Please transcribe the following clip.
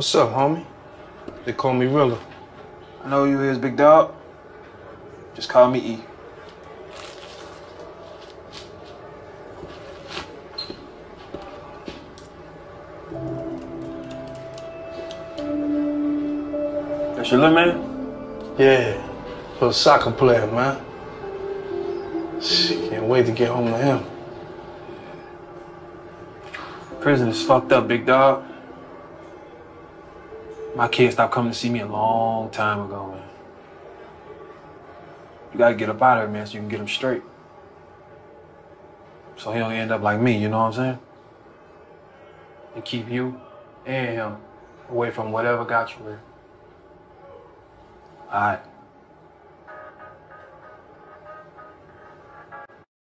What's up, homie? They call me Rilla. I know who you is, big dog. Just call me E. That's your little man? Yeah, little soccer player, man. Shit, can't wait to get home to him. Prison is fucked up, big dog. My kid stopped coming to see me a long time ago, man. You gotta get up out of here, man, so you can get him straight. So he don't end up like me, you know what I'm saying? And keep you and him away from whatever got you here. All right.